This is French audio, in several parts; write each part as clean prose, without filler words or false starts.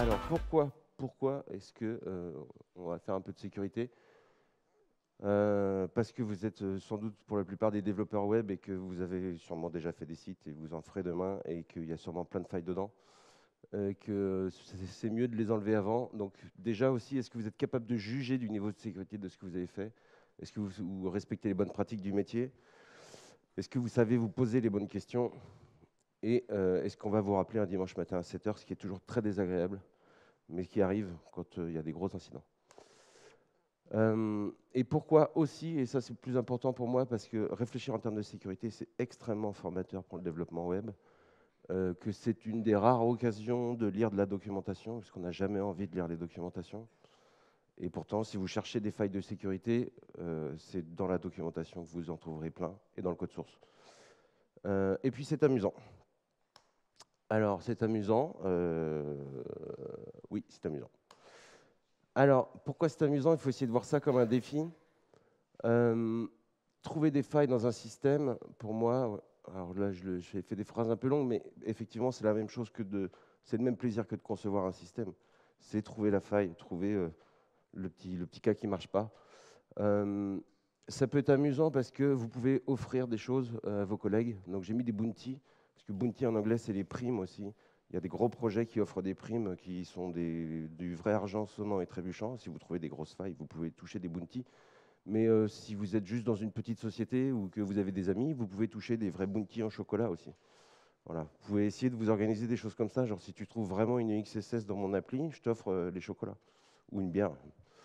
Alors pourquoi est-ce que on va faire un peu de sécurité? Parce que vous êtes sans doute pour la plupart des développeurs web et que vous avez sûrement déjà fait des sites et vous en ferez demain et qu'il y a sûrement plein de failles dedans. Que c'est mieux de les enlever avant. Donc déjà aussi, est-ce que vous êtes capable de juger du niveau de sécurité de ce que vous avez fait? Est-ce que vous respectez les bonnes pratiques du métier? Est-ce que vous savez vous poser les bonnes questions? Et est-ce qu'on va vous rappeler un dimanche matin à 7 heures, ce qui est toujours très désagréable, mais qui arrive quand il y a des gros incidents. Et pourquoi aussi, et ça c'est le plus important pour moi, parce que réfléchir en termes de sécurité, c'est extrêmement formateur pour le développement web, que c'est une des rares occasions de lire de la documentation, parce qu'on n'a jamais envie de lire les documentations. Et pourtant, si vous cherchez des failles de sécurité, c'est dans la documentation que vous en trouverez plein, et dans le code source. Et puis c'est amusant. Alors, c'est amusant. Oui, c'est amusant. Alors, pourquoi c'est amusant? Il faut essayer de voir ça comme un défi. Trouver des failles dans un système, pour moi, alors là, j'ai fait des phrases un peu longues, mais effectivement, c'est la même chose c'est le même plaisir que de concevoir un système. C'est trouver la faille, trouver le petit cas qui ne marche pas. Ça peut être amusant parce que vous pouvez offrir des choses à vos collègues. Donc, j'ai mis des bounty, parce que bounty en anglais, c'est les primes aussi. Il y a des gros projets qui offrent des primes qui sont du vrai argent sonnant et trébuchant. Si vous trouvez des grosses failles, vous pouvez toucher des bounties. Mais si vous êtes juste dans une petite société ou que vous avez des amis, vous pouvez toucher des vrais bounties en chocolat aussi. Voilà. Vous pouvez essayer de vous organiser des choses comme ça. Genre, si tu trouves vraiment une XSS dans mon appli, je t'offre les chocolats ou une bière.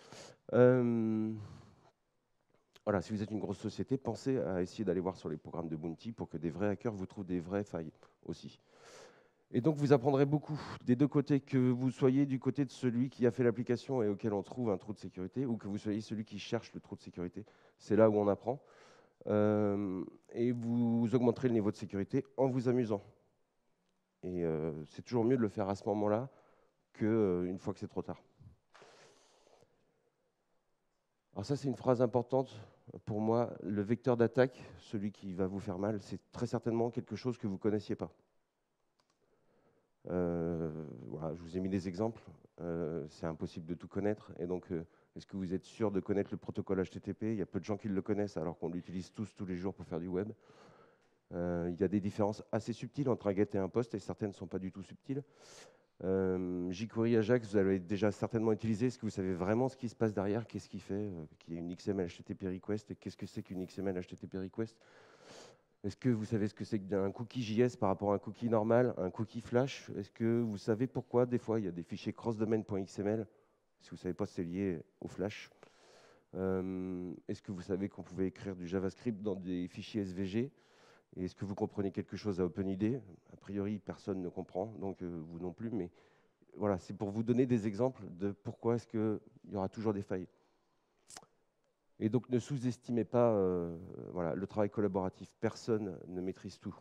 Voilà, si vous êtes une grosse société, pensez à essayer d'aller voir sur les programmes de bounty pour que des vrais hackers vous trouvent des vraies failles aussi. Et donc, vous apprendrez beaucoup des deux côtés, que vous soyez du côté de celui qui a fait l'application et auquel on trouve un trou de sécurité, ou que vous soyez celui qui cherche le trou de sécurité. C'est là où on apprend. Et vous augmenterez le niveau de sécurité en vous amusant. Et c'est toujours mieux de le faire à ce moment-là qu'une fois que c'est trop tard. Alors ça, c'est une phrase importante pour moi. Le vecteur d'attaque, celui qui va vous faire mal, c'est très certainement quelque chose que vous ne connaissiez pas. Voilà, je vous ai mis des exemples. C'est impossible de tout connaître. Et donc, est-ce que vous êtes sûr de connaître le protocole HTTP? Il y a peu de gens qui le connaissent alors qu'on l'utilise tous les jours pour faire du web. Il y a des différences assez subtiles entre un get et un post, et certaines ne sont pas du tout subtiles. jQuery Ajax, vous allez déjà certainement utiliser. Est-ce que vous savez vraiment ce qui se passe derrière? Qu'est-ce qui fait qu'il y ait une XML HTTP request? Et qu'est-ce que c'est qu'une XML HTTP request? Est-ce que vous savez ce que c'est qu'un cookie JS par rapport à un cookie normal, un cookie flash? Est-ce que vous savez pourquoi des fois il y a des fichiers crossdomain.xml? Si vous ne savez pas, c'est lié au flash. Est-ce que vous savez qu'on pouvait écrire du JavaScript dans des fichiers SVG? Et est-ce que vous comprenez quelque chose à OpenID? A priori, personne ne comprend, donc vous non plus. Mais voilà, c'est pour vous donner des exemples de pourquoi est-ce qu'il y aura toujours des failles. Et donc, ne sous-estimez pas voilà, le travail collaboratif. Personne ne maîtrise tout.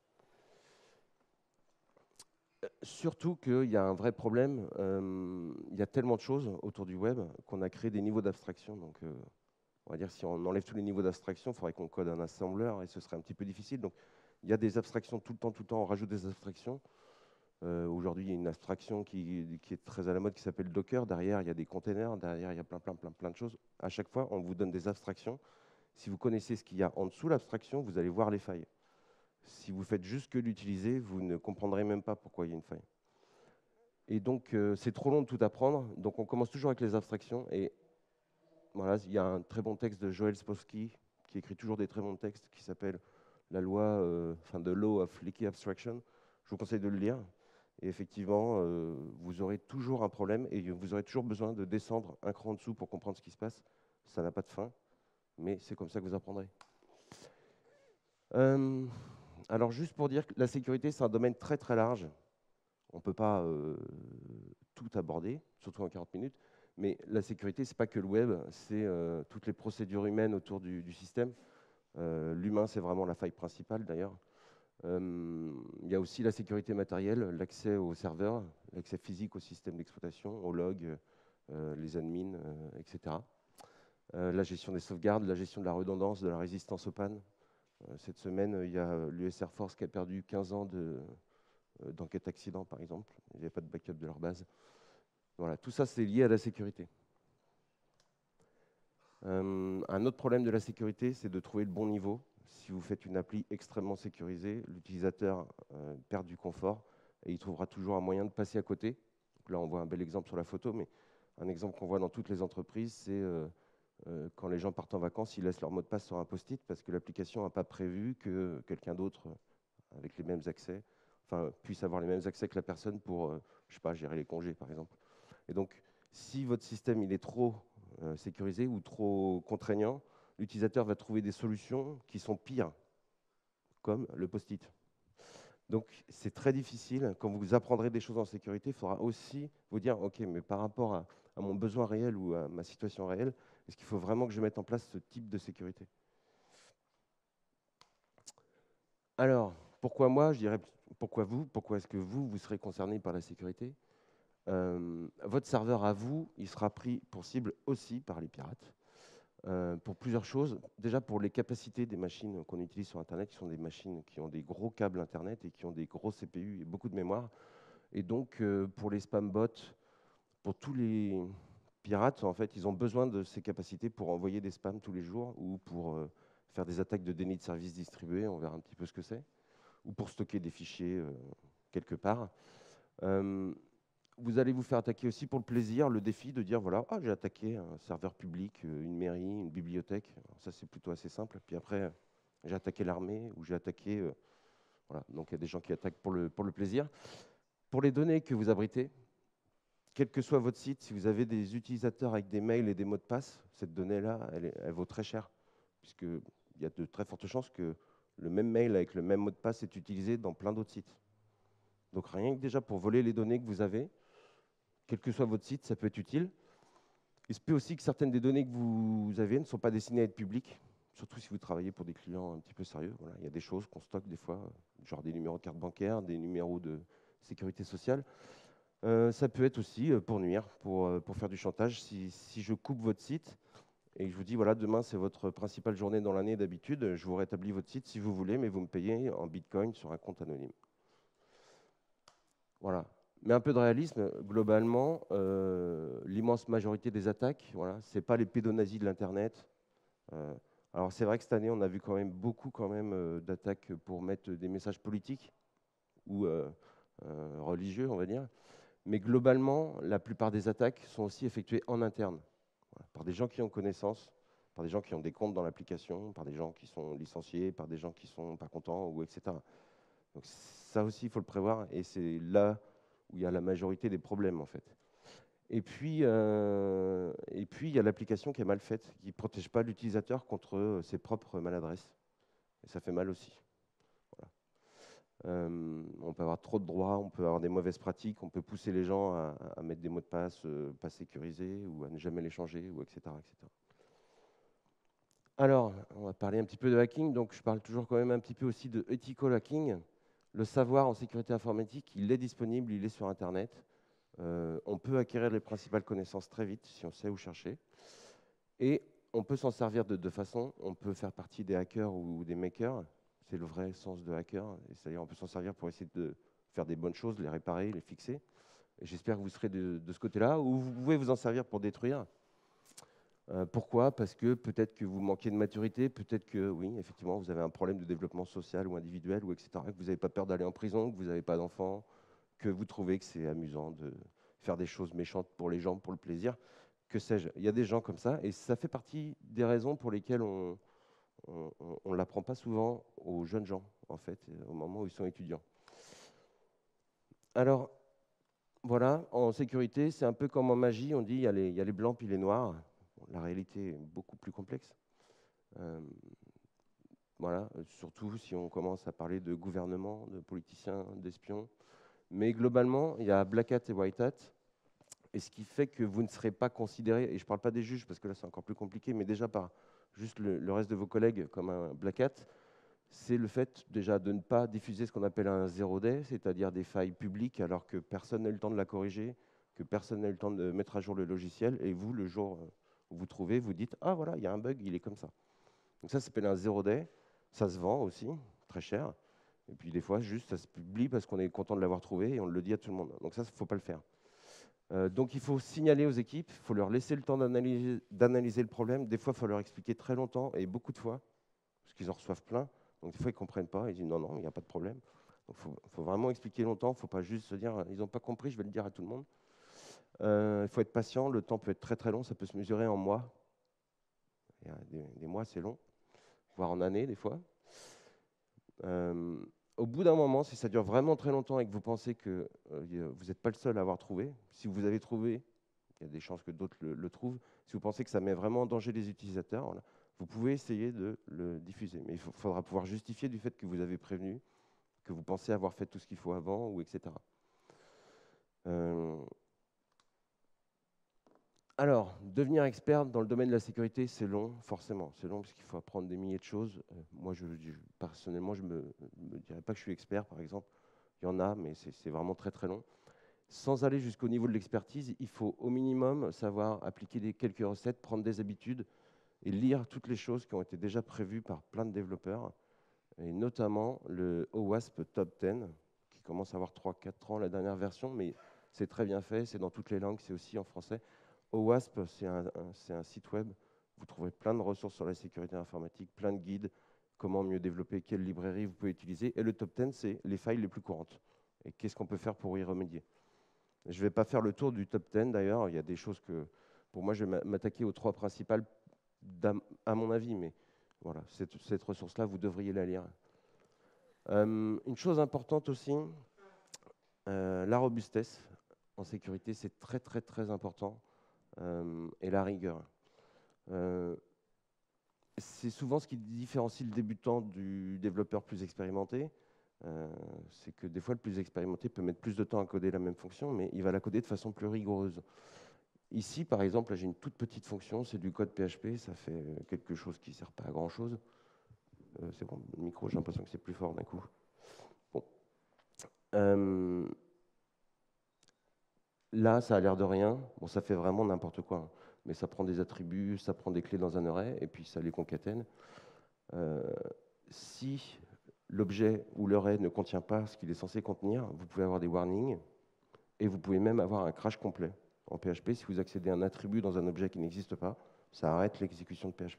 Surtout qu'il y a un vrai problème. Il y a tellement de choses autour du web qu'on a créé des niveaux d'abstraction. Donc, on va dire, si on enlève tous les niveaux d'abstraction, il faudrait qu'on code un assembleur et ce serait un petit peu difficile. Donc, il y a des abstractions tout le temps, on rajoute des abstractions. Aujourd'hui, il y a une abstraction qui est très à la mode qui s'appelle Docker. Derrière, il y a des containers. Derrière, il y a plein de choses. À chaque fois, on vous donne des abstractions. Si vous connaissez ce qu'il y a en dessous l'abstraction, vous allez voir les failles. Si vous faites juste que l'utiliser, vous ne comprendrez même pas pourquoi il y a une faille. Et donc, c'est trop long de tout apprendre. Donc, on commence toujours avec les abstractions. Et voilà, il y a un très bon texte de Joel Spolsky qui écrit toujours des très bons textes qui s'appelle la loi, The Law of Leaky Abstraction. Je vous conseille de le lire. Et effectivement, vous aurez toujours un problème et vous aurez toujours besoin de descendre un cran en dessous pour comprendre ce qui se passe. Ça n'a pas de fin, mais c'est comme ça que vous apprendrez. Alors, juste pour dire que la sécurité, c'est un domaine très très large. On ne peut pas tout aborder, surtout en 40 minutes. Mais la sécurité, ce n'est pas que le web, c'est toutes les procédures humaines autour du système. L'humain, c'est vraiment la faille principale d'ailleurs. Il y a aussi la sécurité matérielle, l'accès aux serveurs, l'accès physique au système d'exploitation, aux logs, les admins, etc. La gestion des sauvegardes, la gestion de la redondance, de la résistance aux pannes. Cette semaine, il y a l'US Air Force qui a perdu 15 ans d'enquête accident, par exemple. Il n'y avait pas de backup de leur base. Voilà, tout ça, c'est lié à la sécurité. Un autre problème de la sécurité, c'est de trouver le bon niveau. Si vous faites une appli extrêmement sécurisée, l'utilisateur perd du confort et il trouvera toujours un moyen de passer à côté. Donc là, on voit un bel exemple sur la photo, mais un exemple qu'on voit dans toutes les entreprises, c'est quand les gens partent en vacances, ils laissent leur mot de passe sur un post-it parce que l'application n'a pas prévu que quelqu'un d'autre avec les mêmes accès, enfin, puisse avoir les mêmes accès que la personne pour, je sais pas, gérer les congés, par exemple. Et donc, si votre système il est trop sécurisé ou trop contraignant, l'utilisateur va trouver des solutions qui sont pires, comme le post-it. Donc, c'est très difficile. Quand vous apprendrez des choses en sécurité, il faudra aussi vous dire, OK, mais par rapport à mon besoin réel ou à ma situation réelle, est-ce qu'il faut vraiment que je mette en place ce type de sécurité? Alors, pourquoi moi? Je dirais, pourquoi vous? Pourquoi est-ce que vous serez concerné par la sécurité? Votre serveur à vous, il sera pris pour cible aussi par les pirates. Pour plusieurs choses. Déjà, pour les capacités des machines qu'on utilise sur Internet, qui sont des machines qui ont des gros câbles Internet et qui ont des gros CPU et beaucoup de mémoire. Et donc, pour les spam bots, pour tous les pirates, en fait, ils ont besoin de ces capacités pour envoyer des spams tous les jours ou pour faire des attaques de déni de service distribués, on verra un petit peu ce que c'est, ou pour stocker des fichiers quelque part. Vous allez vous faire attaquer aussi pour le plaisir, le défi de dire, voilà, j'ai attaqué un serveur public, une mairie, une bibliothèque. Alors ça, c'est plutôt assez simple. Puis après, j'ai attaqué l'armée ou j'ai attaqué... voilà. Donc, il y a des gens qui attaquent pour le plaisir. Pour les données que vous abritez, quel que soit votre site, si vous avez des utilisateurs avec des mails et des mots de passe, cette donnée-là, elle vaut très cher, puisqu'il y a de très fortes chances que le même mail avec le même mot de passe est utilisé dans plein d'autres sites. Donc, rien que déjà pour voler les données que vous avez, quel que soit votre site, ça peut être utile. Il se peut aussi que certaines des données que vous avez ne sont pas destinées à être publiques, surtout si vous travaillez pour des clients un petit peu sérieux. Voilà, il y a des choses qu'on stocke des fois, genre des numéros de carte bancaire, des numéros de sécurité sociale. Ça peut être aussi pour nuire, pour faire du chantage. Si je coupe votre site et que je vous dis, voilà, demain c'est votre principale journée dans l'année d'habitude, je vous rétablis votre site si vous voulez, mais vous me payez en Bitcoin sur un compte anonyme. Voilà. Mais un peu de réalisme, globalement, l'immense majorité des attaques, voilà, ce n'est pas les pédonazis de l'Internet. Alors c'est vrai que cette année, on a vu quand même beaucoup d'attaques pour mettre des messages politiques ou religieux, on va dire. Mais globalement, la plupart des attaques sont aussi effectuées en interne, voilà, par des gens qui ont connaissance, par des gens qui ont des comptes dans l'application, par des gens qui sont licenciés, par des gens qui ne sont pas contents, ou etc. Donc ça aussi, il faut le prévoir, et c'est là où il y a la majorité des problèmes, en fait. Et puis, il y a l'application qui est mal faite, qui ne protège pas l'utilisateur contre ses propres maladresses. Et ça fait mal aussi. Voilà. On peut avoir trop de droits, on peut avoir des mauvaises pratiques, on peut pousser les gens à mettre des mots de passe pas sécurisés ou à ne jamais les changer, ou etc., etc. Alors, on va parler un petit peu de hacking. Donc, je parle toujours quand même un petit peu aussi de ethical hacking. Le savoir en sécurité informatique, il est disponible, il est sur Internet. On peut acquérir les principales connaissances très vite si on sait où chercher. Et on peut s'en servir de deux façons. On peut faire partie des hackers ou des makers. C'est le vrai sens de hacker. C'est-à-dire on peut s'en servir pour essayer de faire des bonnes choses, les réparer, les fixer. J'espère que vous serez de ce côté-là. Ou vous pouvez vous en servir pour détruire. Pourquoi? Parce que peut-être que vous manquez de maturité, peut-être que, oui, effectivement, vous avez un problème de développement social ou individuel, ou etc., que vous n'avez pas peur d'aller en prison, que vous n'avez pas d'enfants, que vous trouvez que c'est amusant de faire des choses méchantes pour les gens, pour le plaisir, que sais-je. Il y a des gens comme ça, et ça fait partie des raisons pour lesquelles on ne l'apprend pas souvent aux jeunes gens, en fait, au moment où ils sont étudiants. Alors, voilà, en sécurité, c'est un peu comme en magie, on dit il y a les blancs puis les noirs. Bon, la réalité est beaucoup plus complexe. Voilà, surtout si on commence à parler de gouvernement, de politiciens, d'espions. Mais globalement, il y a Black Hat et White Hat. Et ce qui fait que vous ne serez pas considéré, et je ne parle pas des juges parce que là c'est encore plus compliqué, mais déjà par juste le reste de vos collègues comme un Black Hat, c'est le fait déjà de ne pas diffuser ce qu'on appelle un zero day, c'est-à-dire des failles publiques alors que personne n'a eu le temps de la corriger, que personne n'a eu le temps de mettre à jour le logiciel, et vous, le jour où vous trouvez, vous dites « Ah voilà, il y a un bug, il est comme ça ». Donc ça s'appelle un zero day, ça se vend aussi, très cher, et puis des fois juste ça se publie parce qu'on est content de l'avoir trouvé et on le dit à tout le monde. Donc ça, il ne faut pas le faire. Donc il faut signaler aux équipes, il faut leur laisser le temps d'analyser le problème. Des fois, il faut leur expliquer très longtemps et beaucoup de fois, parce qu'ils en reçoivent plein. Donc des fois, ils ne comprennent pas, ils disent non, non, il n'y a pas de problème. Donc il faut vraiment expliquer longtemps, il ne faut pas juste se dire ils n'ont pas compris, je vais le dire à tout le monde. Il faut être patient, le temps peut être très très long, ça peut se mesurer en mois. Il y a des mois, c'est long, voire en années des fois. Au bout d'un moment, si ça dure vraiment très longtemps et que vous pensez que vous n'êtes pas le seul à avoir trouvé, si vous avez trouvé, il y a des chances que d'autres le trouvent, si vous pensez que ça met vraiment en danger les utilisateurs, voilà, vous pouvez essayer de le diffuser. Mais il faudra pouvoir justifier du fait que vous avez prévenu, que vous pensez avoir fait tout ce qu'il faut avant, ou etc. Alors, devenir expert dans le domaine de la sécurité, c'est long, forcément. C'est long parce qu'il faut apprendre des milliers de choses. Moi, personnellement, je ne me dirais pas que je suis expert, par exemple. Il y en a, mais c'est vraiment très, très long. Sans aller jusqu'au niveau de l'expertise, il faut au minimum savoir appliquer quelques recettes, prendre des habitudes et lire toutes les choses qui ont été déjà prévues par plein de développeurs, et notamment le OWASP Top 10, qui commence à avoir 3-4 ans, la dernière version, mais c'est très bien fait, c'est dans toutes les langues, c'est aussi en français. OWASP, c'est un site web. Vous trouverez plein de ressources sur la sécurité informatique, plein de guides, comment mieux développer, quelle librairie vous pouvez utiliser. Et le top 10, c'est les failles les plus courantes. Et qu'est-ce qu'on peut faire pour y remédier. Je ne vais pas faire le tour du top 10 d'ailleurs. Il y a des choses que, pour moi, je vais m'attaquer aux 3 principales, à mon avis. Mais voilà, cette ressource-là, vous devriez la lire. Une chose importante aussi, la robustesse en sécurité, c'est très, très, très important. Et la rigueur. C'est souvent ce qui différencie le débutant du développeur plus expérimenté. C'est que des fois, le plus expérimenté peut mettre plus de temps à coder la même fonction, mais il va la coder de façon plus rigoureuse. Ici, par exemple, j'ai une toute petite fonction, c'est du code PHP, ça fait quelque chose qui ne sert pas à grand-chose. C'est bon, le micro, j'ai l'impression que c'est plus fort d'un coup. Bon. Là, ça a l'air de rien. Bon, ça fait vraiment n'importe quoi, hein. Mais ça prend des attributs, ça prend des clés dans un array, et puis ça les concatène. Si l'objet ou l'array ne contient pas ce qu'il est censé contenir, vous pouvez avoir des warnings, et vous pouvez même avoir un crash complet. En PHP, si vous accédez à un attribut dans un objet qui n'existe pas, ça arrête l'exécution de PHP.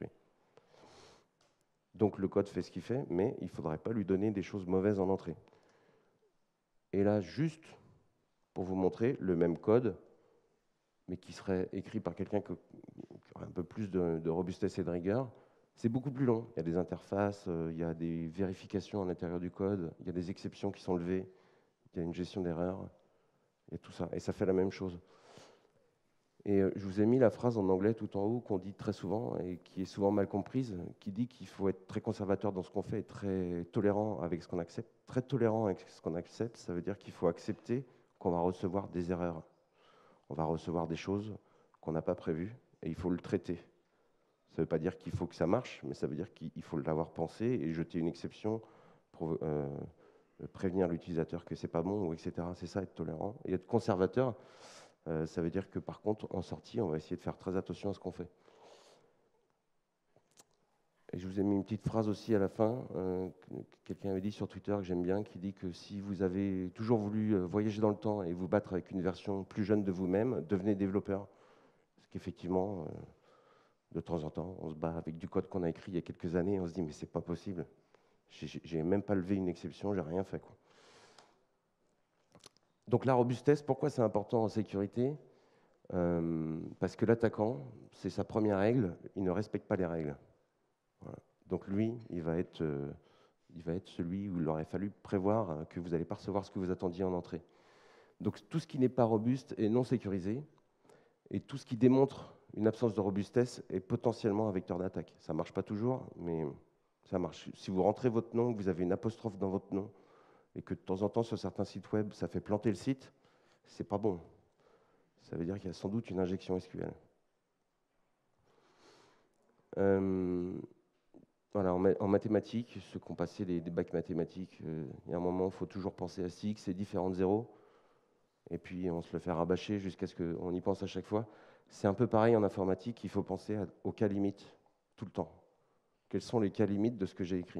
Donc le code fait ce qu'il fait, mais il ne faudrait pas lui donner des choses mauvaises en entrée. Et là, juste pour vous montrer le même code, mais qui serait écrit par quelqu'un qui aurait un peu plus de robustesse et de rigueur, c'est beaucoup plus long. Il y a des interfaces, il y a des vérifications à l'intérieur du code, il y a des exceptions qui sont levées, il y a une gestion d'erreurs, et tout ça. Et ça fait la même chose. Et je vous ai mis la phrase en anglais tout en haut qu'on dit très souvent et qui est souvent mal comprise, qui dit qu'il faut être très conservateur dans ce qu'on fait et très tolérant avec ce qu'on accepte. Très tolérant avec ce qu'on accepte, ça veut dire qu'il faut accepter qu'on va recevoir des erreurs. On va recevoir des choses qu'on n'a pas prévues et il faut le traiter. Ça ne veut pas dire qu'il faut que ça marche, mais ça veut dire qu'il faut l'avoir pensé et jeter une exception pour prévenir l'utilisateur que c'est pas bon, etc. C'est ça, être tolérant. Et être conservateur, ça veut dire que par contre, en sortie, on va essayer de faire très attention à ce qu'on fait. Et je vous ai mis une petite phrase aussi à la fin, quelqu'un avait dit sur Twitter que j'aime bien, qui dit que si vous avez toujours voulu voyager dans le temps et vous battre avec une version plus jeune de vous-même, devenez développeur. Parce qu'effectivement, de temps en temps, on se bat avec du code qu'on a écrit il y a quelques années, et on se dit mais c'est pas possible. J'ai même pas levé une exception, j'ai rien fait, quoi. Donc la robustesse, pourquoi c'est important en sécurité? Parce que l'attaquant, c'est sa première règle, il ne respecte pas les règles. Voilà. Donc lui, il va être celui où il aurait fallu prévoir que vous n'allez pas recevoir ce que vous attendiez en entrée. Donc tout ce qui n'est pas robuste est non sécurisé, et tout ce qui démontre une absence de robustesse est potentiellement un vecteur d'attaque. Ça ne marche pas toujours, mais ça marche. Si vous rentrez votre nom, que vous avez une apostrophe dans votre nom, et que de temps en temps, sur certains sites web, ça fait planter le site, c'est pas bon. Ça veut dire qu'il y a sans doute une injection SQL. Voilà, en mathématiques, ceux qui ont passé des bacs mathématiques, il y a un moment, il faut toujours penser à 6x et différentes zéros. Et puis, on se le fait rabâcher jusqu'à ce qu'on y pense à chaque fois. C'est un peu pareil en informatique, il faut penser aux cas limites, tout le temps. Quels sont les cas limites de ce que j'ai écrit?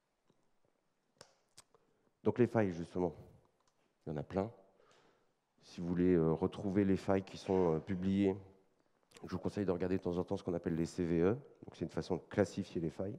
Donc les failles, justement, il y en a plein. si vous voulez retrouver les failles qui sont publiées, je vous conseille de regarder de temps en temps ce qu'on appelle les CVE. C'est une façon de classifier les failles.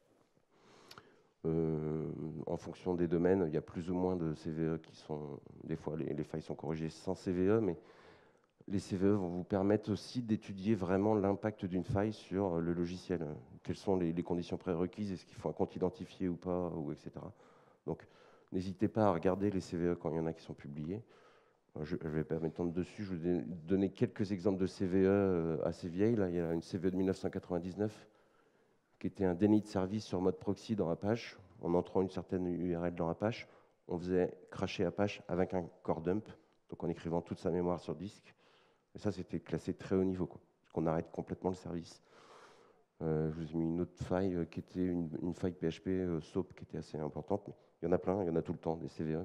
En fonction des domaines, il y a plus ou moins de CVE qui sont... Des fois, les failles sont corrigées sans CVE, mais les CVE vont vous permettre aussi d'étudier vraiment l'impact d'une faille sur le logiciel. Quelles sont les conditions prérequises, est-ce qu'il faut un compte identifié ou pas, ou etc. Donc, n'hésitez pas à regarder les CVE quand il y en a qui sont publiés. Je ne vais pas m'étendre dessus, je vais vous donner quelques exemples de CVE assez vieilles. Là, il y a une CVE de 1999 qui était un déni de service sur mode proxy dans Apache. En entrant une certaine URL dans Apache, on faisait crasher Apache avec un core dump, donc en écrivant toute sa mémoire sur disque. Et ça, c'était classé très haut niveau, parce qu'on arrête complètement le service. Je vous ai mis une autre faille qui était une faille PHP SOAP qui était assez importante. Il y en a plein, il y en a tout le temps, des CVE.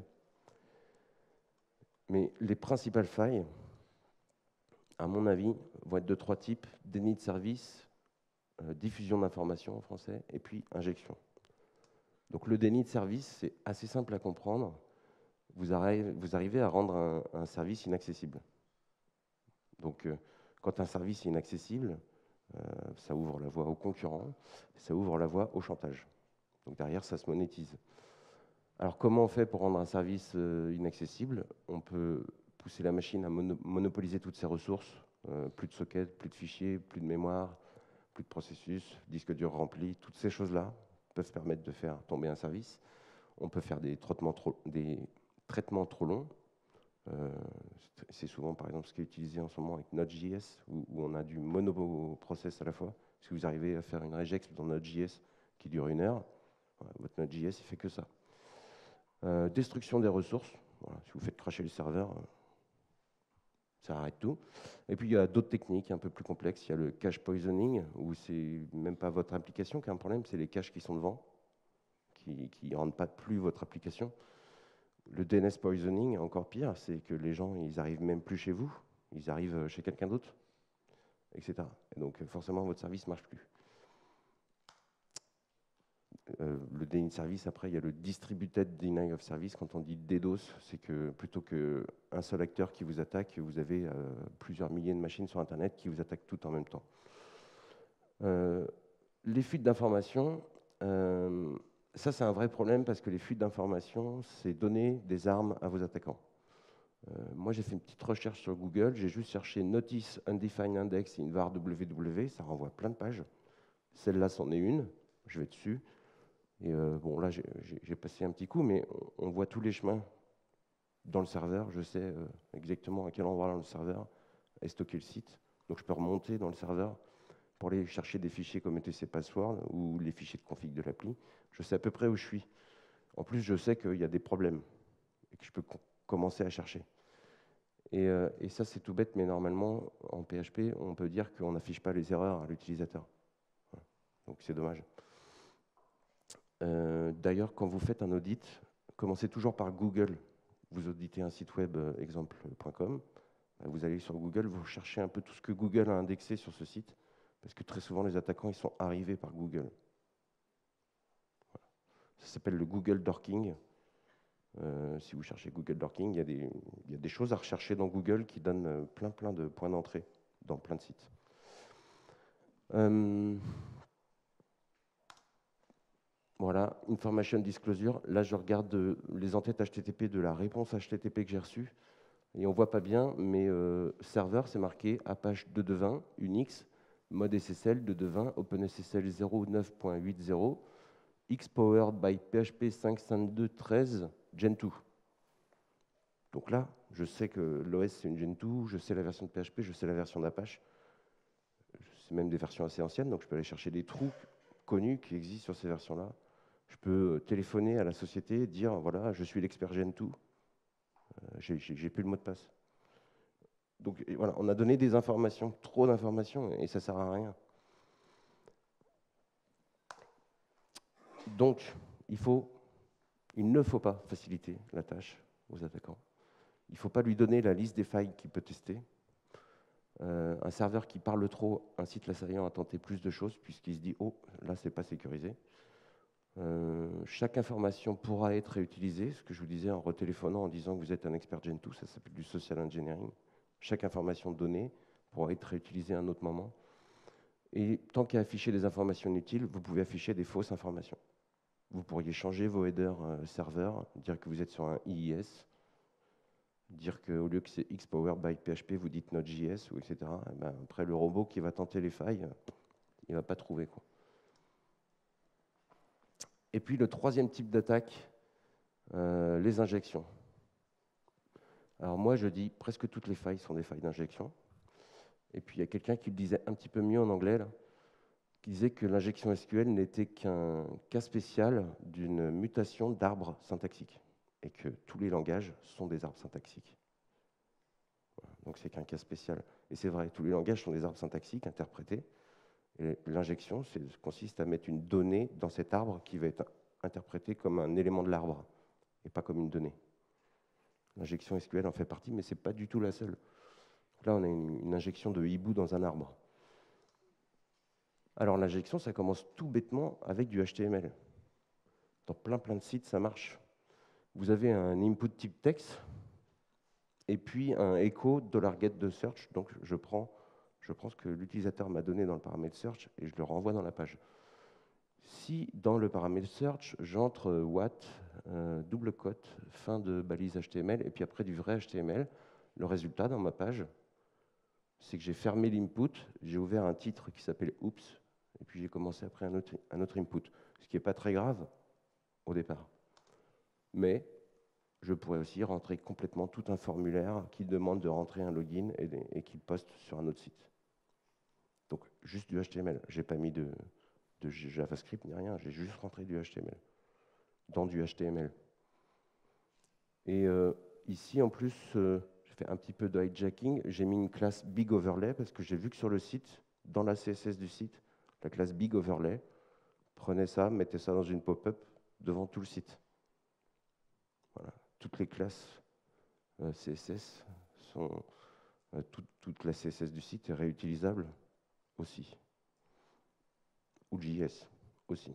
Mais les principales failles, à mon avis, vont être de trois types: déni de service, diffusion d'informations en français, et puis injection. Donc le déni de service, c'est assez simple à comprendre. Vous arrivez à rendre un service inaccessible. Donc quand un service est inaccessible, ça ouvre la voie aux concurrents, ça ouvre la voie au chantage. Donc derrière, ça se monétise. Alors comment on fait pour rendre un service inaccessible? On peut pousser la machine à monopoliser toutes ses ressources, plus de sockets, plus de fichiers, plus de mémoire, plus de processus, disque dur rempli, toutes ces choses-là peuvent permettre de faire tomber un service. On peut faire des traitements trop longs. C'est souvent, par exemple, ce qui est utilisé en ce moment avec Node.js, où on a du monoprocess à la fois. Si vous arrivez à faire une regex dans Node.js qui dure 1 heure, votre Node.js, il fait que ça. Destruction des ressources. Voilà, si vous faites crasher le serveur, ça arrête tout. Et puis, il y a d'autres techniques un peu plus complexes. Il y a le cache poisoning, où c'est même pas votre application qui a un problème, c'est les caches qui sont devant, qui ne rendent pas plus votre application. Le DNS poisoning, encore pire, c'est que les gens, ils arrivent même plus chez vous, ils arrivent chez quelqu'un d'autre, etc. Et donc, forcément, votre service ne marche plus. Le déni de service, après, il y a le distributed deny of service. Quand on dit DDoS, c'est que plutôt qu'un seul acteur qui vous attaque, vous avez plusieurs milliers de machines sur Internet qui vous attaquent toutes en même temps. Les fuites d'informations, ça c'est un vrai problème parce que les fuites d'informations, c'est donner des armes à vos attaquants. Moi j'ai fait une petite recherche sur Google, j'ai juste cherché Notice Undefined Index in var www, ça renvoie plein de pages. Celle-là c'en est une, je vais dessus. Et bon, là, j'ai passé un petit coup, mais on voit tous les chemins dans le serveur. Je sais exactement à quel endroit dans le serveur est stocké le site. Donc, je peux remonter dans le serveur pour aller chercher des fichiers comme etc password ou les fichiers de config de l'appli. Je sais à peu près où je suis. En plus, je sais qu'il y a des problèmes et que je peux commencer à chercher. Et ça, c'est tout bête, mais normalement, en PHP, on peut dire qu'on n'affiche pas les erreurs à l'utilisateur. Voilà. Donc, c'est dommage. D'ailleurs, quand vous faites un audit, commencez toujours par Google. Vous auditez un site web exemple.com. Vous allez sur Google, vous cherchez un peu tout ce que Google a indexé sur ce site, parce que très souvent, les attaquants ils sont arrivés par Google. Voilà. Ça s'appelle le Google Dorking. Si vous cherchez Google Dorking, il y a des choses à rechercher dans Google qui donnent plein de points d'entrée dans plein de sites. Voilà, Information Disclosure. Là, je regarde les entêtes HTTP de la réponse HTTP que j'ai reçue. Et on ne voit pas bien, mais serveur, c'est marqué Apache 2.2.20, Unix, mode SSL 2.2.20, OpenSSL 0.9.8.0, X powered by PHP 5.5.2.13, Gen 2. Donc là, je sais que l'OS, c'est une Gen 2, je sais la version de PHP, je sais la version d'Apache. C'est même des versions assez anciennes, donc je peux aller chercher des trous connus qui existent sur ces versions-là. Je peux téléphoner à la société et dire, voilà, je suis l'expert Gen 2, j'ai plus le mot de passe. Donc voilà, on a donné des informations, trop d'informations, et ça ne sert à rien. Donc, il ne faut pas faciliter la tâche aux attaquants. Il ne faut pas lui donner la liste des failles qu'il peut tester. Un serveur qui parle trop incite l'assaillant à tenter plus de choses, puisqu'il se dit « Oh, là, c'est pas sécurisé ». Chaque information pourra être réutilisée, ce que je vous disais en retéléphonant en disant que vous êtes un expert Gentoo, ça s'appelle du social engineering. Chaque information donnée pourra être réutilisée à un autre moment. Et tant qu'à afficher des informations inutiles, vous pouvez afficher des fausses informations. Vous pourriez changer vos headers serveurs, dire que vous êtes sur un IIS, dire qu'au lieu que c'est X powered by PHP, vous dites Node.js, ou etc. Et ben, après, le robot qui va tenter les failles, il ne va pas trouver, quoi. Et puis le troisième type d'attaque, les injections. Alors moi, je dis presque toutes les failles sont des failles d'injection. Et puis il y a quelqu'un qui le disait un petit peu mieux en anglais, là, qui disait que l'injection SQL n'était qu'un cas spécial d'une mutation d'arbres syntaxiques, et que tous les langages sont des arbres syntaxiques. Voilà. Donc c'est qu'un cas spécial. Et c'est vrai, tous les langages sont des arbres syntaxiques interprétés. Et l'injection consiste à mettre une donnée dans cet arbre qui va être interprété comme un élément de l'arbre, et pas comme une donnée. L'injection SQL en fait partie, mais ce n'est pas du tout la seule. Là, on a une injection de hibou dans un arbre. Alors l'injection, ça commence tout bêtement avec du HTML. Dans plein de sites, ça marche. Vous avez un input type text, et puis un echo $get de search. Donc je prends ce que l'utilisateur m'a donné dans le paramètre search et je le renvoie dans la page. Si dans le paramètre search, j'entre what, double cote, fin de balise HTML, et puis après du vrai HTML, le résultat dans ma page, c'est que j'ai fermé l'input, j'ai ouvert un titre qui s'appelle Oops, et puis j'ai commencé après un autre input, ce qui n'est pas très grave au départ. Mais je pourrais aussi rentrer complètement tout un formulaire qui demande de rentrer un login et qui poste sur un autre site. Donc juste du HTML, je n'ai pas mis de JavaScript ni rien, j'ai juste rentré du HTML, dans du HTML. Et ici, en plus, j'ai fait un petit peu de hijacking, j'ai mis une classe BigOverlay parce que j'ai vu que sur le site, dans la CSS du site, la classe BigOverlay prenait ça, mettait ça dans une pop-up devant tout le site. Voilà. Toutes les classes CSS sont... toute la CSS du site est réutilisable aussi. Ou JS aussi.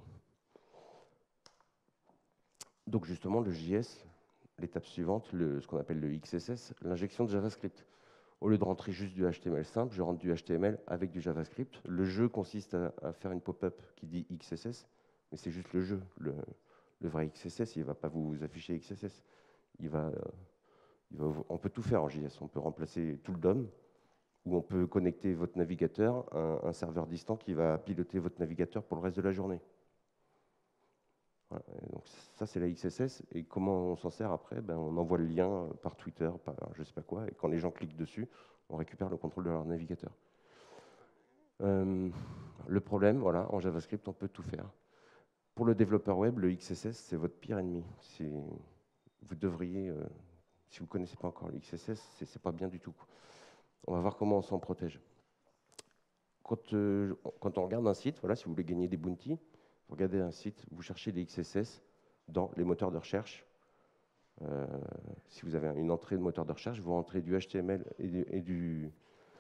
Donc justement, le JS, l'étape suivante, ce qu'on appelle le XSS, l'injection de JavaScript. Au lieu de rentrer juste du HTML simple, je rentre du HTML avec du JavaScript. Le jeu consiste à faire une pop-up qui dit XSS, mais c'est juste le jeu. Le vrai XSS, il ne va pas vous afficher XSS. On peut tout faire en JS. On peut remplacer tout le DOM, ou on peut connecter votre navigateur à un serveur distant qui va piloter votre navigateur pour le reste de la journée. Voilà. Donc ça, c'est la XSS. Et comment on s'en sert après? On envoie le lien par Twitter, par je ne sais pas quoi, et quand les gens cliquent dessus, on récupère le contrôle de leur navigateur. Le problème, voilà, en JavaScript, on peut tout faire. Pour le développeur web, le XSS, c'est votre pire ennemi. Vous devriez, si vous ne connaissez pas encore le XSS, ce n'est pas bien du tout. On va voir comment on s'en protège. Quand on regarde un site, voilà, si vous voulez gagner des bounties, vous regardez un site, vous cherchez des XSS dans les moteurs de recherche. Si vous avez une entrée de moteur de recherche, vous rentrez du HTML et du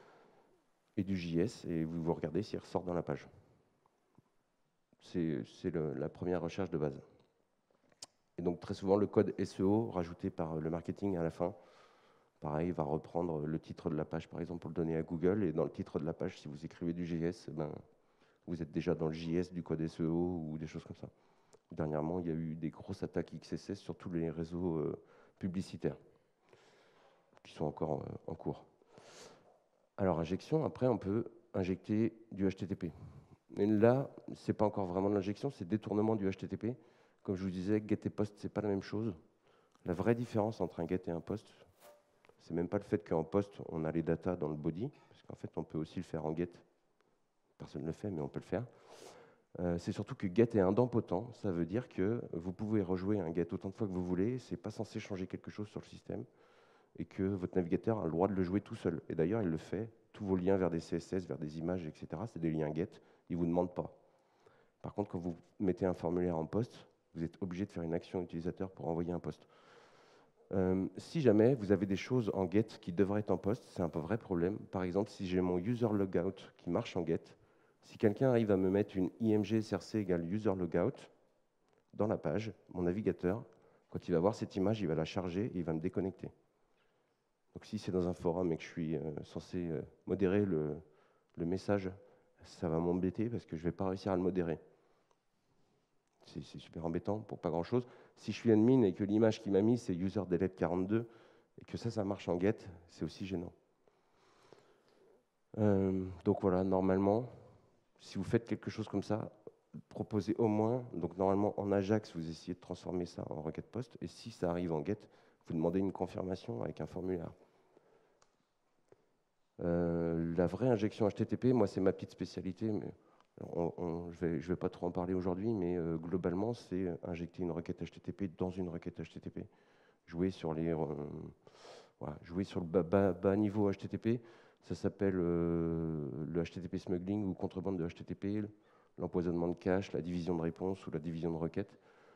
JS et vous regardez s'il ressort dans la page. C'est la première recherche de base. Et donc très souvent, le code SEO rajouté par le marketing à la fin, pareil, va reprendre le titre de la page, par exemple, pour le donner à Google. Et dans le titre de la page, si vous écrivez du JS, vous êtes déjà dans le JS du code SEO ou des choses comme ça. Dernièrement, il y a eu des grosses attaques XSS sur tous les réseaux publicitaires qui sont encore en cours. Alors, injection, après, on peut injecter du HTTP. Mais là, ce n'est pas encore vraiment de l'injection, c'est détournement du HTTP. Comme je vous disais, get et post, ce n'est pas la même chose. La vraie différence entre un get et un post, c'est même pas le fait qu'en post, on a les datas dans le body, parce qu'en fait, on peut aussi le faire en get. Personne ne le fait, mais on peut le faire. C'est surtout que get est idempotent, ça veut dire que vous pouvez rejouer un get autant de fois que vous voulez, c'est pas censé changer quelque chose sur le système, et que votre navigateur a le droit de le jouer tout seul. Et d'ailleurs, il le fait, tous vos liens vers des CSS, vers des images, etc., c'est des liens get, il ne vous demande pas. Par contre, quand vous mettez un formulaire en post, vous êtes obligé de faire une action utilisateur pour envoyer un post. Si jamais vous avez des choses en get qui devraient être en post, c'est un peu vrai problème. Par exemple, si j'ai mon user logout qui marche en get, si quelqu'un arrive à me mettre une img src égale user logout, dans la page, mon navigateur, quand il va voir cette image, il va la charger et il va me déconnecter. Donc si c'est dans un forum et que je suis censé modérer le message, ça va m'embêter parce que je ne vais pas réussir à le modérer. C'est super embêtant pour pas grand-chose. Si je suis admin et que l'image qu'il m'a mise, c'est user delete 42, et que ça marche en get, c'est aussi gênant. Donc voilà, normalement, si vous faites quelque chose comme ça, proposez au moins, donc normalement en Ajax, vous essayez de transformer ça en requête post, et si ça arrive en get, vous demandez une confirmation avec un formulaire. La vraie injection HTTP, moi c'est ma petite spécialité, mais je vais pas trop en parler aujourd'hui, mais globalement c'est injecter une requête HTTP dans une requête HTTP. Jouer sur jouer sur le bas niveau HTTP, ça s'appelle le HTTP smuggling ou contrebande de HTTP, l'empoisonnement de cache, la division de réponse ou la division de requête.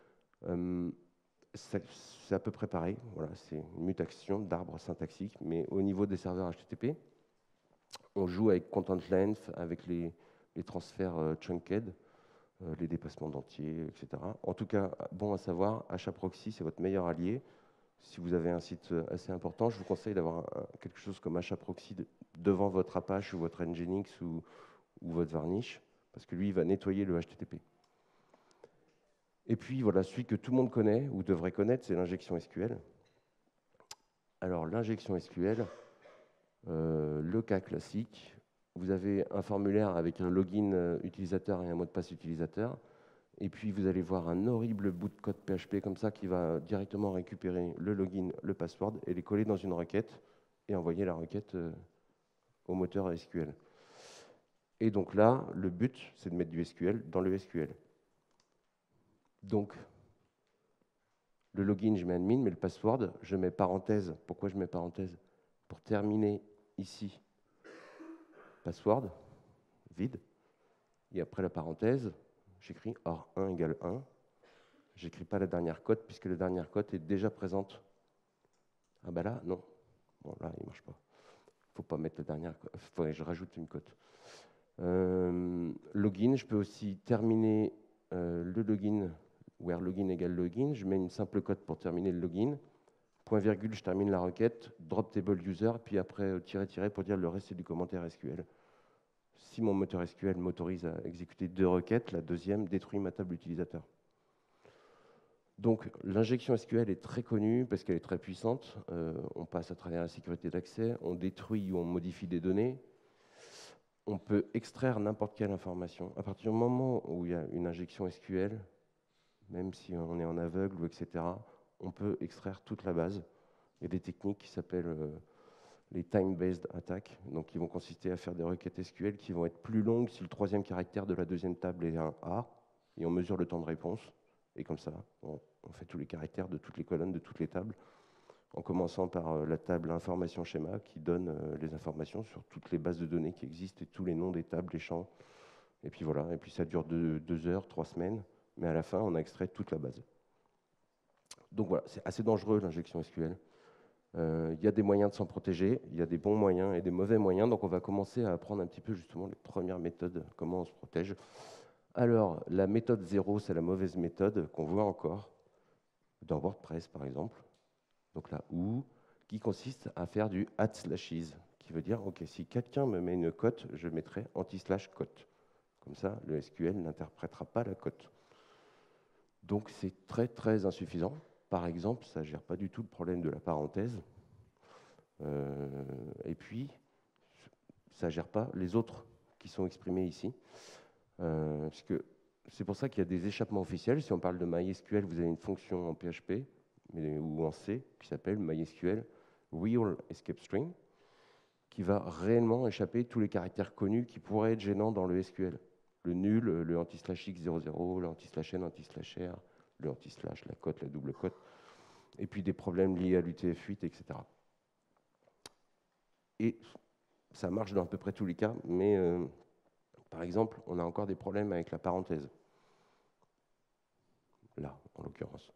C'est à peu près pareil, voilà, c'est une mutation d'arbre syntaxique, mais au niveau des serveurs HTTP, on joue avec content length, avec les transferts chunked, les dépassements d'entiers, etc. En tout cas, bon à savoir, HAProxy, c'est votre meilleur allié. Si vous avez un site assez important, je vous conseille d'avoir quelque chose comme HAProxy devant votre Apache ou votre Nginx ou votre Varnish, parce que lui, il va nettoyer le HTTP. Et puis, voilà, celui que tout le monde connaît, ou devrait connaître, c'est l'injection SQL. Alors, l'injection SQL, le cas classique, vous avez un formulaire avec un login utilisateur et un mot de passe utilisateur, et puis vous allez voir un horrible bout de code PHP comme ça qui va directement récupérer le login, le password, et les coller dans une requête, et envoyer la requête au moteur SQL. Et donc là, le but, c'est de mettre du SQL dans le SQL. Donc, le login, je mets admin, mais le password, je mets parenthèse. Pourquoi je mets parenthèse? Pour terminer ici, password, vide. Et après la parenthèse, j'écris or 1 égale 1. Je n'écris pas la dernière cote, puisque la dernière cote est déjà présente. Ah ben là, non. Bon, là, il ne marche pas. Il ne faut pas mettre la dernière cote. Il faudrait que je rajoute une cote. Login, je peux aussi terminer le login, where login égale login. Je mets une simple cote pour terminer le login. Point virgule, je termine la requête. Drop table user, puis après tiret pour dire le reste c'est du commentaire SQL. Si mon moteur SQL m'autorise à exécuter 2 requêtes, la deuxième détruit ma table utilisateur. Donc l'injection SQL est très connue parce qu'elle est très puissante. On passe à travers la sécurité d'accès, on détruit ou on modifie des données. On peut extraire n'importe quelle information. À partir du moment où il y a une injection SQL, même si on est en aveugle ou etc., on peut extraire toute la base. Il y a des techniques qui s'appellent les time-based attacks, donc qui vont consister à faire des requêtes SQL qui vont être plus longues si le troisième caractère de la deuxième table est un A, et on mesure le temps de réponse, et comme ça, on fait tous les caractères de toutes les colonnes, de toutes les tables, en commençant par la table information schéma qui donne les informations sur toutes les bases de données qui existent et tous les noms des tables, les champs. Et puis voilà, et puis ça dure 2 heures, 3 semaines, mais à la fin, on a extrait toute la base. Donc voilà, c'est assez dangereux l'injection SQL. Il y a des moyens de s'en protéger, il y a des bons moyens et des mauvais moyens, donc on va commencer à apprendre un petit peu justement les premières méthodes, comment on se protège. Alors, la méthode 0, c'est la mauvaise méthode qu'on voit encore dans WordPress par exemple. Donc là, qui consiste à faire du @slashes, qui veut dire, ok, si quelqu'un me met une cote, je mettrai anti/cote. Comme ça, le SQL n'interprétera pas la cote. Donc c'est très très insuffisant. Par exemple, ça ne gère pas du tout le problème de la parenthèse. Et puis, ça ne gère pas les autres qui sont exprimés ici. Puisque c'est pour ça qu'il y a des échappements officiels. Si on parle de MySQL, vous avez une fonction en PHP ou en C qui s'appelle MySQL Real Escape String, qui va réellement échapper tous les caractères connus qui pourraient être gênants dans le SQL. Le nul, le anti/x00, le anti/n, anti/r, le anti/, la cote, la double cote, et puis des problèmes liés à l'UTF-8, etc. Et ça marche dans à peu près tous les cas, mais par exemple, on a encore des problèmes avec la parenthèse. Là, en l'occurrence.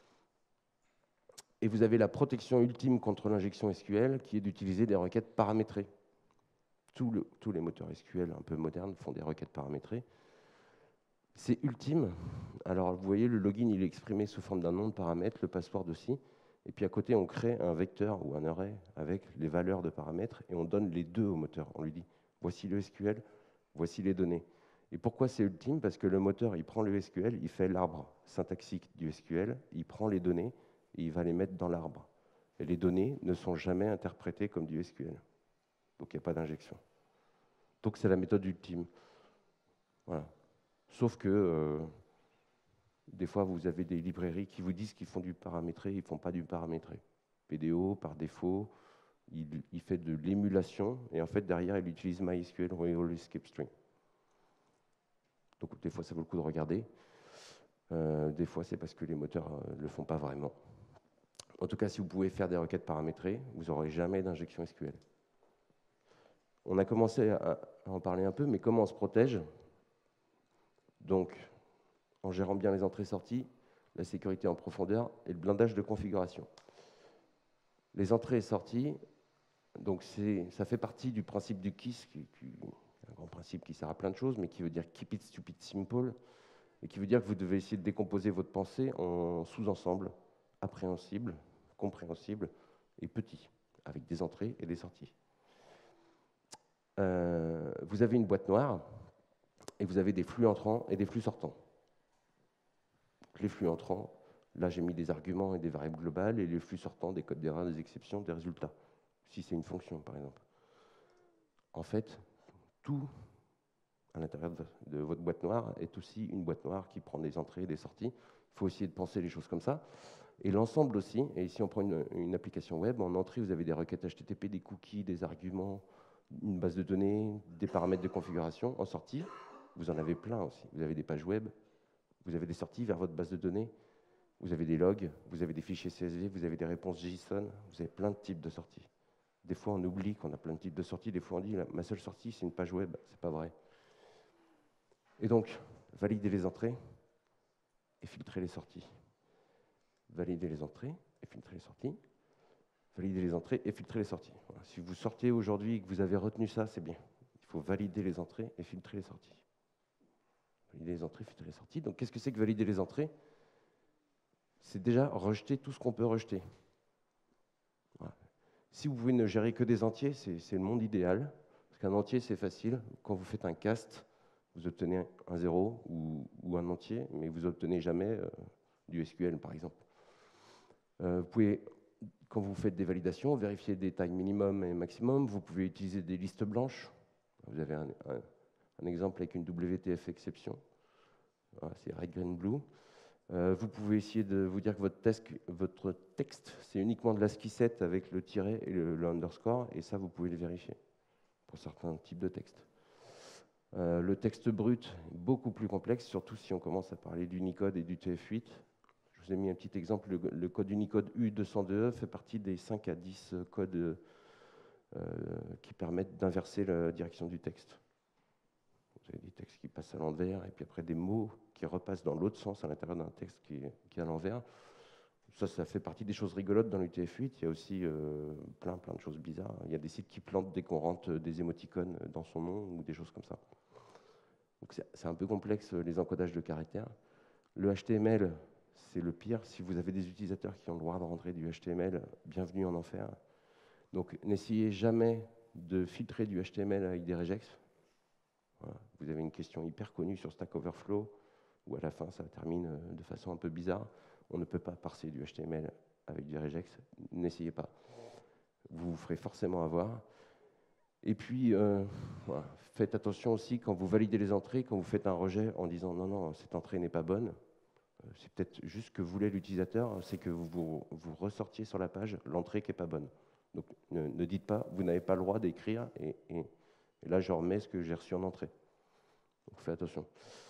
Et vous avez la protection ultime contre l'injection SQL, qui est d'utiliser des requêtes paramétrées. Tous les moteurs SQL un peu modernes font des requêtes paramétrées. C'est ultime. Alors, vous voyez, le login, il est exprimé sous forme d'un nom de paramètre, le password aussi. Et puis à côté, on crée un vecteur ou un array avec les valeurs de paramètres et on donne les deux au moteur. On lui dit, voici le SQL, voici les données. Et pourquoi c'est ultime? Parce que le moteur, il prend le SQL, il fait l'arbre syntaxique du SQL, il prend les données et il va les mettre dans l'arbre. Et les données ne sont jamais interprétées comme du SQL. Donc il n'y a pas d'injection. Donc c'est la méthode ultime. Voilà. Sauf que des fois, vous avez des librairies qui vous disent qu'ils font du paramétré, ils ne font pas du paramétré. PDO, par défaut, il fait de l'émulation, et en fait, derrière, il utilise MySQL ou Escape String. Donc, des fois, ça vaut le coup de regarder. Des fois, c'est parce que les moteurs ne le font pas vraiment. En tout cas, si vous pouvez faire des requêtes paramétrées, vous n'aurez jamais d'injection SQL. On a commencé à en parler un peu, mais comment on se protège? Donc, en gérant bien les entrées-sorties, la sécurité en profondeur et le blindage de configuration. Les entrées et sorties, donc ça fait partie du principe du KISS, un grand principe qui sert à plein de choses, mais qui veut dire Keep it stupid simple, et qui veut dire que vous devez essayer de décomposer votre pensée en sous-ensembles appréhensibles, compréhensibles et petits, avec des entrées et des sorties. Vous avez une boîte noire, et vous avez des flux entrants et des flux sortants. Les flux entrants, là j'ai mis des arguments et des variables globales, et les flux sortants, des codes d'erreur, des exceptions, des résultats, si c'est une fonction par exemple. En fait, tout à l'intérieur de votre boîte noire est aussi une boîte noire qui prend des entrées et des sorties. Il faut essayer de penser les choses comme ça. Et l'ensemble aussi, et ici on prend une application web, en entrée vous avez des requêtes HTTP, des cookies, des arguments, une base de données, des paramètres de configuration. En sortie, vous en avez plein aussi. Vous avez des pages web, vous avez des sorties vers votre base de données, vous avez des logs, vous avez des fichiers CSV, vous avez des réponses JSON, vous avez plein de types de sorties. Des fois, on oublie qu'on a plein de types de sorties. Des fois, on dit ma seule sortie, c'est une page web. C'est pas vrai. Et donc, valider les entrées et filtrer les sorties. Valider les entrées et filtrer les sorties. Valider les entrées et filtrer les sorties. Voilà. Si vous sortez aujourd'hui et que vous avez retenu ça, c'est bien. Il faut valider les entrées et filtrer les sorties. Valider les entrées, filtrer les sorties. Donc, qu'est-ce que c'est que valider les entrées? C'est déjà rejeter tout ce qu'on peut rejeter. Voilà. Si vous pouvez ne gérer que des entiers, c'est le monde idéal. Parce qu'un entier, c'est facile. Quand vous faites un cast, vous obtenez un 0 ou un entier, mais vous n'obtenez jamais du SQL, par exemple. Vous pouvez, quand vous faites des validations, vérifier des tailles minimum et maximum. Vous pouvez utiliser des listes blanches. Vous avez un exemple avec une WTF exception. Voilà, c'est red, green, blue. Vous pouvez essayer de vous dire que votre texte, c'est uniquement de l'ASCII 7 avec le tiret et le underscore, et ça, vous pouvez le vérifier pour certains types de textes. Le texte brut est beaucoup plus complexe, surtout si on commence à parler d'Unicode et du TF8. Je vous ai mis un petit exemple. Le code Unicode U202E fait partie des 5 à 10 codes qui permettent d'inverser la direction du texte. Vous avez des textes qui passent à l'envers, et puis après des mots qui repassent dans l'autre sens à l'intérieur d'un texte qui est à l'envers. Ça fait partie des choses rigolotes dans l'UTF-8. Il y a aussi plein de choses bizarres. Il y a des sites qui plantent dès qu'on rentre des émoticônes dans son nom ou des choses comme ça. Donc c'est un peu complexe, les encodages de caractères. Le HTML, c'est le pire. Si vous avez des utilisateurs qui ont le droit de rentrer du HTML, bienvenue en enfer. Donc n'essayez jamais de filtrer du HTML avec des regex. Voilà. Vous avez une question hyper connue sur Stack Overflow, où à la fin, ça termine de façon un peu bizarre. On ne peut pas parser du HTML avec du regex. N'essayez pas. Vous vous ferez forcément avoir. Et puis, voilà. Faites attention aussi quand vous validez les entrées, quand vous faites un rejet en disant non, cette entrée n'est pas bonne. C'est peut-être juste ce que voulait l'utilisateur, c'est que vous ressortiez sur la page l'entrée qui n'est pas bonne. Donc ne dites pas, vous n'avez pas le droit d'écrire, et là je remets ce que j'ai reçu en entrée. Donc faites attention.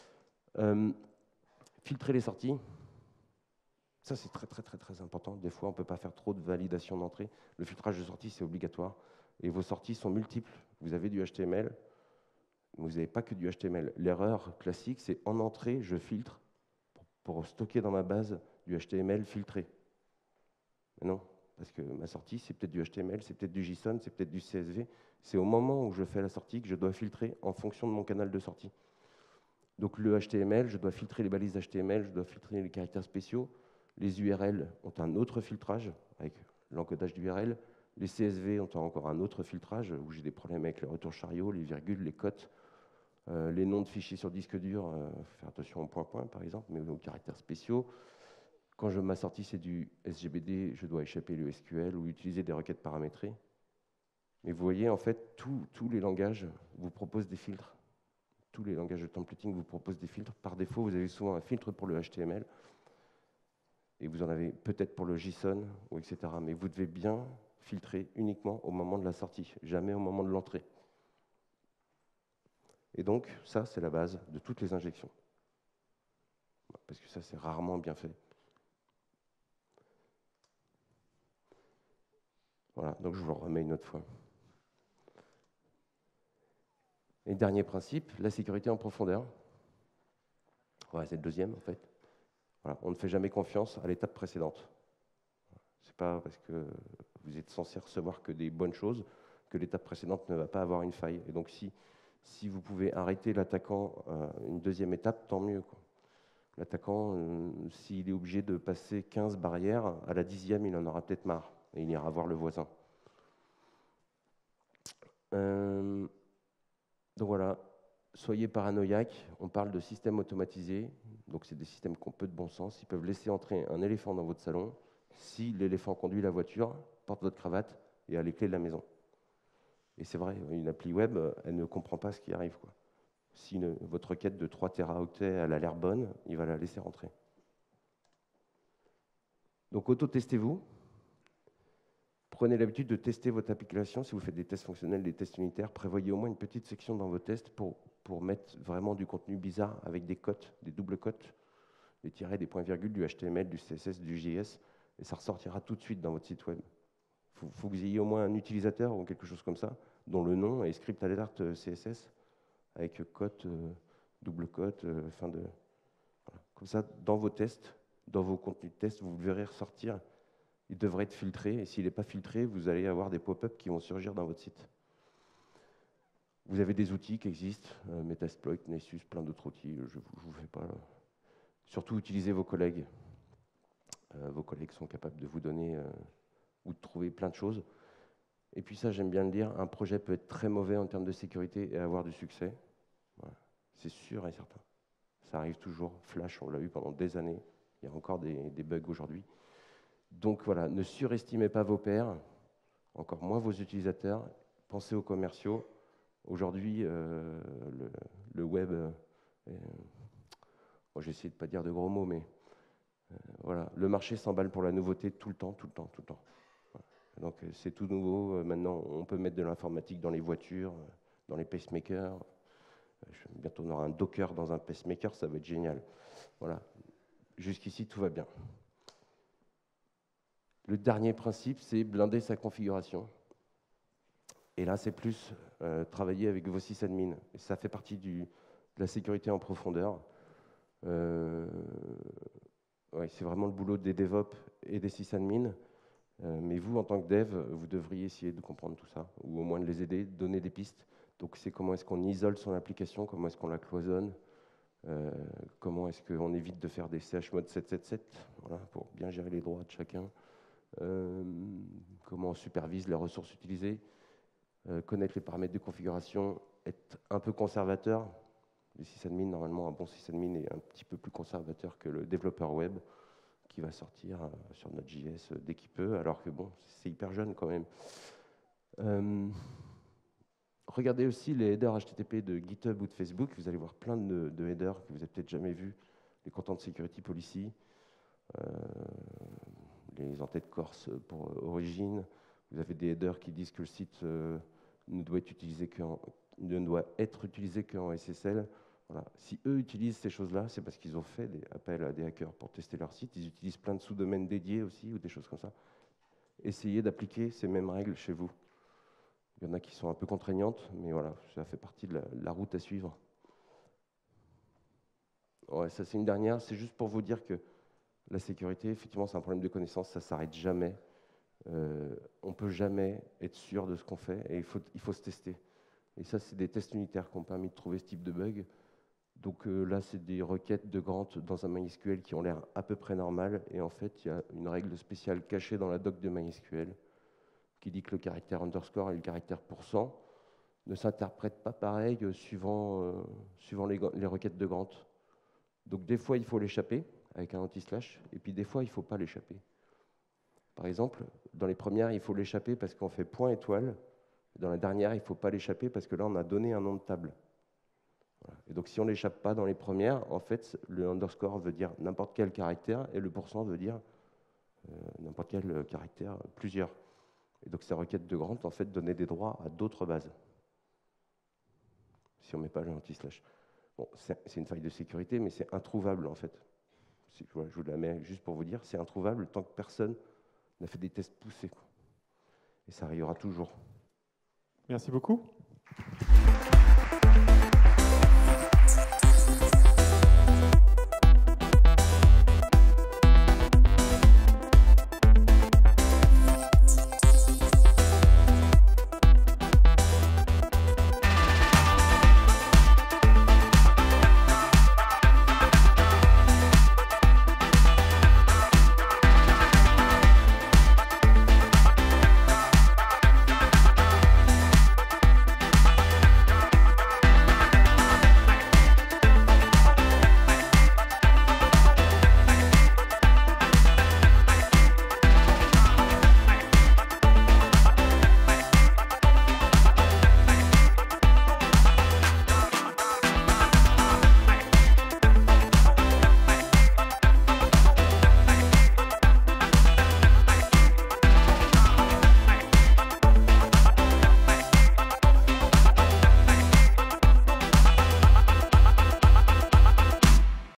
Filtrer les sorties. Ça, c'est très important. Des fois, on ne peut pas faire trop de validation d'entrée. Le filtrage de sortie, c'est obligatoire. Et vos sorties sont multiples. Vous avez du HTML, mais vous n'avez pas que du HTML. L'erreur classique, c'est en entrée, je filtre pour stocker dans ma base du HTML filtré. Mais non, parce que ma sortie, c'est peut-être du HTML, c'est peut-être du JSON, c'est peut-être du CSV. C'est au moment où je fais la sortie que je dois filtrer en fonction de mon canal de sortie. Donc le HTML, je dois filtrer les balises HTML, je dois filtrer les caractères spéciaux. Les URL ont un autre filtrage avec l'encodage d'URL. Les CSV ont encore un autre filtrage où j'ai des problèmes avec les retours chariot, les virgules, les cotes, les noms de fichiers sur disque dur. Faire attention au point-point par exemple, mais aux caractères spéciaux. Quand ma sortie c'est du SGBD, je dois échapper le SQL ou utiliser des requêtes paramétrées. Mais vous voyez, en fait, tous les langages vous proposent des filtres. Tous les langages de templating vous proposent des filtres. Par défaut, vous avez souvent un filtre pour le HTML, et vous en avez peut-être pour le JSON, ou etc. Mais vous devez bien filtrer uniquement au moment de la sortie, jamais au moment de l'entrée. Et donc, ça, c'est la base de toutes les injections. Parce que ça, c'est rarement bien fait. Voilà, donc je vous le remets une autre fois. Et dernier principe, la sécurité en profondeur. Ouais, c'est le deuxième, en fait. Voilà, on ne fait jamais confiance à l'étape précédente. Ce n'est pas parce que vous êtes censé recevoir que des bonnes choses que l'étape précédente ne va pas avoir une faille. Et donc, si vous pouvez arrêter l'attaquant à une deuxième étape, tant mieux. L'attaquant, s'il est obligé de passer 15 barrières, à la 10e, il en aura peut-être marre et il ira voir le voisin. Donc voilà, soyez paranoïaques. On parle de systèmes automatisés. Donc c'est des systèmes qui ont peu de bon sens. Ils peuvent laisser entrer un éléphant dans votre salon. Si l'éléphant conduit la voiture, porte votre cravate et a les clés de la maison. Et c'est vrai, une appli web, elle ne comprend pas ce qui arrive, quoi. Si votre requête de 3 téraoctets, elle a l'air bonne, il va la laisser rentrer. Donc auto-testez-vous. Prenez l'habitude de tester votre application. Si vous faites des tests fonctionnels, des tests unitaires, prévoyez au moins une petite section dans vos tests pour mettre vraiment du contenu bizarre avec des cotes, des doubles cotes, des tirets, des points-virgules, du HTML, du CSS, du JS, et ça ressortira tout de suite dans votre site web. Il faut que vous ayez au moins un utilisateur ou quelque chose comme ça, dont le nom est script alert CSS, avec cote, double cote, fin de... Voilà. Comme ça, dans vos tests, dans vos contenus de test, vous le verrez ressortir. Il devrait être filtré, et s'il n'est pas filtré, vous allez avoir des pop-up qui vont surgir dans votre site. Vous avez des outils qui existent, Metasploit, Nessus, plein d'autres outils, je ne vous fais pas... Surtout, utilisez vos collègues. Vos collègues sont capables de vous donner ou de trouver plein de choses. Et puis ça, j'aime bien le dire, un projet peut être très mauvais en termes de sécurité et avoir du succès. Voilà. C'est sûr et certain. Ça arrive toujours. Flash, on l'a eu pendant des années. Il y a encore des bugs aujourd'hui. Donc voilà, ne surestimez pas vos pairs, encore moins vos utilisateurs. Pensez aux commerciaux. Aujourd'hui, le web, bon, j'ai essayé de ne pas dire de gros mots, mais voilà, le marché s'emballe pour la nouveauté tout le temps, tout le temps, tout le temps. Voilà. Donc c'est tout nouveau. Maintenant, on peut mettre de l'informatique dans les voitures, dans les pacemakers. Bientôt, on aura un Docker dans un pacemaker, ça va être génial. Voilà. Jusqu'ici, tout va bien. Le dernier principe, c'est blinder sa configuration. Et là, c'est plus travailler avec vos sysadmins. Et ça fait partie de la sécurité en profondeur. Ouais, c'est vraiment le boulot des DevOps et des sysadmins. Mais vous, en tant que dev, vous devriez essayer de comprendre tout ça, ou au moins de les aider, de donner des pistes. Donc, c'est comment est-ce qu'on isole son application, comment est-ce qu'on la cloisonne, comment est-ce qu'on évite de faire des chmod 777, voilà, pour bien gérer les droits de chacun. Comment on supervise les ressources utilisées, connaître les paramètres de configuration, être un peu conservateur. Le sysadmin, normalement, un bon sysadmin est un petit peu plus conservateur que le développeur web qui va sortir sur Node.js dès qu'il peut, alors que bon, c'est hyper jeune quand même. Regardez aussi les headers HTTP de GitHub ou de Facebook. Vous allez voir plein de headers que vous n'avez peut-être jamais vus. Les Content Security Policy, les entêtes corse pour origine. Vous avez des headers qui disent que le site ne doit être utilisé qu'en SSL. Voilà. Si eux utilisent ces choses-là, c'est parce qu'ils ont fait des appels à des hackers pour tester leur site. Ils utilisent plein de sous-domaines dédiés aussi, ou des choses comme ça. Essayez d'appliquer ces mêmes règles chez vous. Il y en a qui sont un peu contraignantes, mais voilà, ça fait partie de la route à suivre. Ouais, ça c'est une dernière, c'est juste pour vous dire que la sécurité, effectivement, c'est un problème de connaissance, ça ne s'arrête jamais. On ne peut jamais être sûr de ce qu'on fait, et il faut se tester. Et ça, c'est des tests unitaires qui ont permis de trouver ce type de bug. Donc là, c'est des requêtes de Grant dans un MySQL qui ont l'air à peu près normales. Et en fait, il y a une règle spéciale cachée dans la doc de MySQL qui dit que le caractère underscore et le caractère %, ne s'interprètent pas pareil suivant les requêtes de Grant. Donc des fois, il faut l'échapper avec un anti-slash, et puis des fois, il ne faut pas l'échapper. Par exemple, dans les premières, il faut l'échapper parce qu'on fait point étoile. Dans la dernière, il ne faut pas l'échapper parce que là, on a donné un nom de table. Voilà. Et donc, si on ne l'échappe pas dans les premières, en fait, le underscore veut dire n'importe quel caractère, et le % veut dire n'importe quel caractère, plusieurs. Et donc, ces requêtes de Grant, en fait, donnaient des droits à d'autres bases. Si on ne met pas le anti-slash. Bon, c'est une faille de sécurité, mais c'est introuvable, en fait. Voilà, je vous la mets juste pour vous dire, c'est introuvable tant que personne n'a fait des tests poussés, quoi. Et ça arrivera toujours. Merci beaucoup.